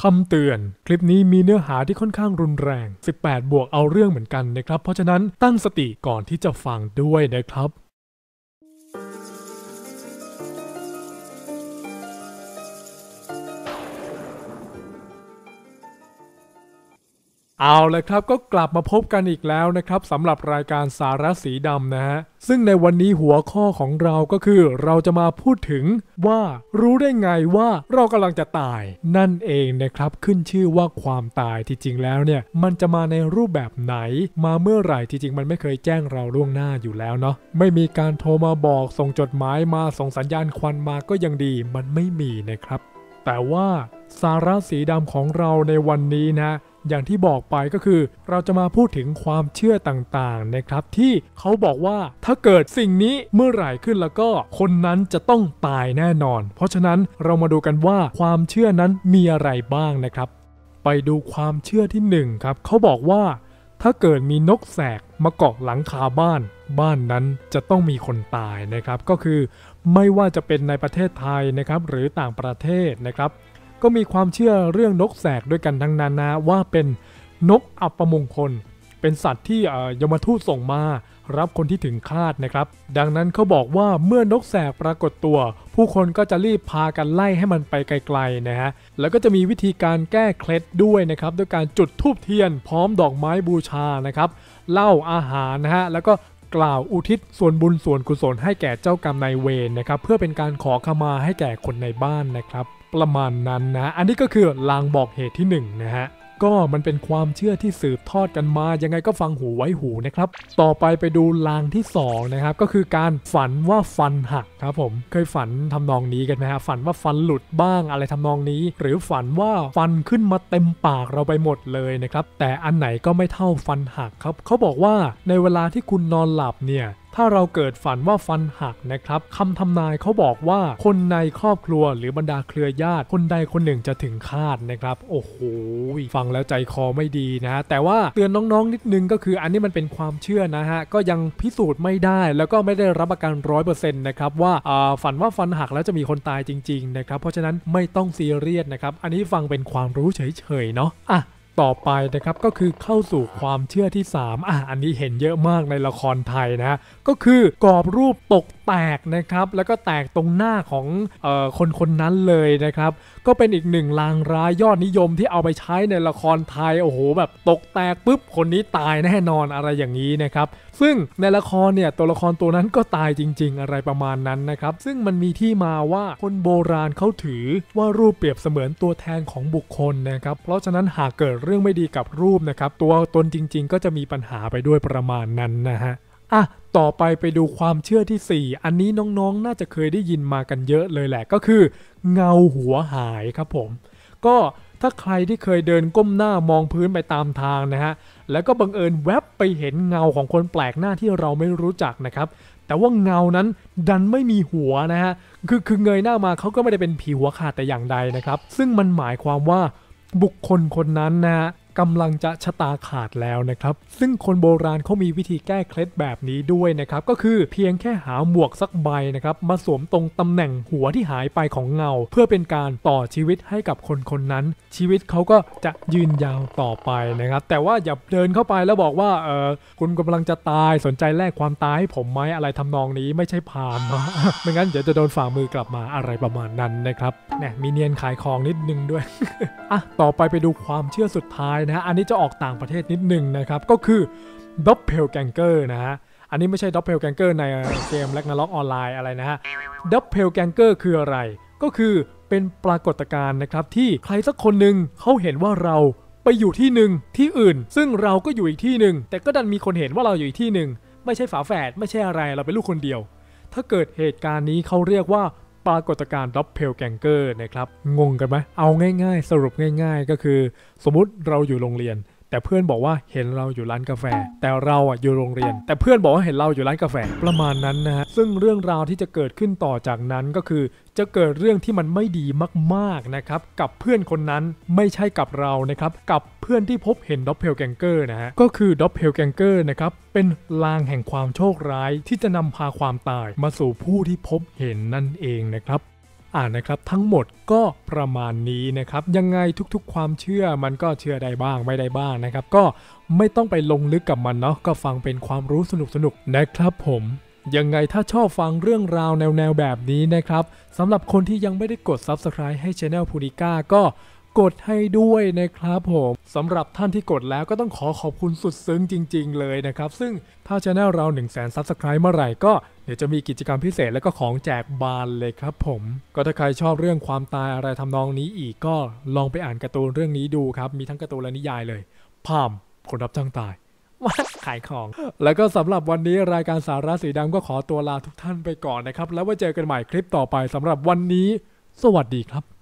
คำเตือนคลิปนี้มีเนื้อหาที่ค่อนข้างรุนแรง18บวกเอาเรื่องเหมือนกันนะครับเพราะฉะนั้นตั้งสติก่อนที่จะฟังด้วยนะครับเอาเลยครับก็กลับมาพบกันอีกแล้วนะครับสำหรับรายการสาระสีดำนะฮะซึ่งในวันนี้หัวข้อของเราก็คือเราจะมาพูดถึงว่ารู้ได้ไงว่าเรากำลังจะตายนั่นเองนะครับขึ้นชื่อว่าความตายที่จริงแล้วเนี่ยมันจะมาในรูปแบบไหนมาเมื่อไหร่ที่จริงมันไม่เคยแจ้งเราล่วงหน้าอยู่แล้วเนาะไม่มีการโทรมาบอกส่งจดหมายมาส่งสัญญาณควันมาก็ยังดีมันไม่มีนะครับแต่ว่าสาระสีดำของเราในวันนี้นะอย่างที่บอกไปก็คือเราจะมาพูดถึงความเชื่อต่างๆนะครับที่เขาบอกว่าถ้าเกิดสิ่งนี้เมื่อไหร่ขึ้นแล้วก็คนนั้นจะต้องตายแน่นอนเพราะฉะนั้นเรามาดูกันว่าความเชื่อนั้นมีอะไรบ้างนะครับไปดูความเชื่อที่1ครับเขาบอกว่าถ้าเกิดมีนกแสกมาเกาะหลังคาบ้านนั้นจะต้องมีคนตายนะครับก็คือไม่ว่าจะเป็นในประเทศไทยนะครับหรือต่างประเทศนะครับก็มีความเชื่อเรื่องนกแสกด้วยกันทั้งนั้นนะว่าเป็นนกอัปมงคลเป็นสัตว์ที่ยมทูตส่งมารับคนที่ถึงคาดนะครับดังนั้นเขาบอกว่าเมื่อนกแสกปรากฏตัวผู้คนก็จะรีบพากันไล่ให้มันไปไกลๆนะฮะแล้วก็จะมีวิธีการแก้เคล็ดด้วยนะครับด้วยการจุดธูปเทียนพร้อมดอกไม้บูชานะครับเหล้าอาหารนะฮะแล้วก็กล่าวอุทิศส่วนบุญส่วนกุศลให้แก่เจ้ากรรมนายเวรนะครับเพื่อเป็นการขอขมาให้แก่คนในบ้านนะครับประมาณนั้นนะอันนี้ก็คือลางบอกเหตุที่1นะฮะก็มันเป็นความเชื่อที่สืบทอดกันมายังไงก็ฟังหูไว้หูนะครับต่อไปดูลางที่2นะครับก็คือการฝันว่าฟันหักครับผมเคยฝันทำนองนี้กันไหมฮะฝันว่าฟันหลุดบ้างอะไรทำนองนี้หรือฝันว่าฟันขึ้นมาเต็มปากเราไปหมดเลยนะครับแต่อันไหนก็ไม่เท่าฟันหักครับเขาบอกว่าในเวลาที่คุณนอนหลับเนี่ยถ้าเราเกิดฝันว่าฟันหักนะครับคำทำนายเขาบอกว่าคนในครอบครัวหรือบรรดาเครือญาติคนใดคนหนึ่งจะถึงคาดนะครับโอ้โหฟังแล้วใจคอไม่ดีนะแต่ว่าเตือนน้องๆนิดนึงก็คืออันนี้มันเป็นความเชื่อนะฮะก็ยังพิสูจน์ไม่ได้แล้วก็ไม่ได้รับประกัน 100% นะครับว่าฝันว่าฟันหักแล้วจะมีคนตายจริงๆนะครับเพราะฉะนั้นไม่ต้องซีเรียสนะครับอันนี้ฟังเป็นความรู้เฉยๆเนาะต่อไปนะครับก็คือเข้าสู่ความเชื่อที่3อันนี้เห็นเยอะมากในละครไทยนะก็คือกรอบรูปตกแตกนะครับแล้วก็แตกตรงหน้าของคนนั้นเลยนะครับก็เป็นอีกหนึ่งลางร้ายยอดนิยมที่เอาไปใช้ในละครไทยโอ้โหแบบตกแตกปุ๊บคนนี้ตายแน่นอนอะไรอย่างนี้นะครับซึ่งในละครเนี่ยตัวละครตัวนั้นก็ตายจริงๆอะไรประมาณนั้นนะครับซึ่งมันมีที่มาว่าคนโบราณเขาถือว่ารูปเปรียบเสมือนตัวแทนของบุคคลนะครับเพราะฉะนั้นหากเกิดเรื่องไม่ดีกับรูปนะครับตัวตนจริงๆก็จะมีปัญหาไปด้วยประมาณนั้นนะฮะต่อไปดูความเชื่อที่4อันนี้น้องๆน่าจะเคยได้ยินมากันเยอะเลยแหละก็คือเงาหัวหายครับผมก็ถ้าใครที่เคยเดินก้มหน้ามองพื้นไปตามทางนะฮะแล้วก็บังเอิญแวบไปเห็นเงาของคนแปลกหน้าที่เราไม่รู้จักนะครับแต่ว่าเงานั้นดันไม่มีหัวนะฮะคือเงยหน้ามาเขาก็ไม่ได้เป็นผีหัวขาดแต่อย่างใดนะครับซึ่งมันหมายความว่าบุคคลคนนั้นนะฮะกำลังจะชะตาขาดแล้วนะครับซึ่งคนโบราณเขามีวิธีแก้เคล็ดแบบนี้ด้วยนะครับก็คือเพียงแค่หาหมวกสักใบนะครับมาสวมตรงตำแหน่งหัวที่หายไปของเงาเพื่อเป็นการต่อชีวิตให้กับคนนั้นชีวิตเขาก็จะยืนยาวต่อไปนะครับแต่ว่าอย่าเดินเข้าไปแล้วบอกว่าคุณกำลังจะตายสนใจแลกความตายให้ผมไหมอะไรทำนองนี้ไม่ใช่พามนะ ไม่งั้นเดี๋ยวจะโดนฝ่ามือกลับมาอะไรประมาณนั้นนะครับเนี่ยมีเนียนขายของนิดนึงด้วย ต่อไปดูความเชื่อสุดท้ายนะฮะอันนี้จะออกต่างประเทศนิดนึงนะครับก็คือ Doppelganger นะฮะอันนี้ไม่ใช่ Doppelganger ในเกม Ragnarok ออนไลน์อะไรนะฮะ Doppelganger คืออะไรก็คือเป็นปรากฏการณ์นะครับที่ใครสักคนหนึ่งเขาเห็นว่าเราไปอยู่ที่หนึ่งที่อื่นซึ่งเราก็อยู่อีกที่หนึ่งแต่ก็ดันมีคนเห็นว่าเราอยู่อีกที่หนึ่งไม่ใช่ฝาแฝดไม่ใช่อะไรเราเป็นลูกคนเดียวถ้าเกิดเหตุการณ์นี้เขาเรียกว่าปรากฏการณ์ Doppelganger นะครับงงกันไหมเอาง่ายๆสรุปง่ายๆก็คือสมมุติเราอยู่โรงเรียนแต่เพื่อนบอกว่าเห็นเราอยู่ร้านกาแฟแต่เราอยู่โรงเรียนแต่เพื่อนบอกว่าเห็นเราอยู่ร้านกาแฟประมาณนั้นนะฮะซึ่งเรื่องราวที่จะเกิดขึ้นต่อจากนั้นก็คือจะเกิดเรื่องที่มันไม่ดีมากๆนะครับกับเพื่อนคนนั้นไม่ใช่กับเรานะครับกับเพื่อนที่พบเห็น Doppelganger นะฮะก็คือ Doppelganger นะครับเป็นลางแห่งความโชคร้ายที่จะนำพาความตายมาสู่ผู้ที่พบเห็นนั่นเองนะครับนะครับทั้งหมดก็ประมาณนี้นะครับยังไงทุกๆความเชื่อมันก็เชื่อได้บ้างไม่ได้บ้างนะครับก็ไม่ต้องไปลงลึกกับมันเนาะก็ฟังเป็นความรู้สนุกๆนะครับผมยังไงถ้าชอบฟังเรื่องราวแนวแบบนี้นะครับสำหรับคนที่ยังไม่ได้กด Subscribe ให้ Channel พูนิก้าก็กดให้ด้วยนะครับผมสำหรับท่านที่กดแล้วก็ต้องขอบคุณสุดซึ้งจริงๆเลยนะครับซึ่งถ้า Channel เรา 100,000 Subscribe เมื่อไหร่ก็เดี๋ยวจะมีกิจกรรมพิเศษและก็ของแจกบานเลยครับผมก็ถ้าใครชอบเรื่องความตายอะไรทำนองนี้อีกก็ลองไปอ่านการ์ตูนเรื่องนี้ดูครับมีทั้งการ์ตูนและนิยายเลยพามคนรับจ้างตายขายของแล้วก็สำหรับวันนี้รายการสาระสีดำก็ขอตัวลาทุกท่านไปก่อนนะครับแล้วไว้เจอกันใหม่คลิปต่อไปสำหรับวันนี้สวัสดีครับ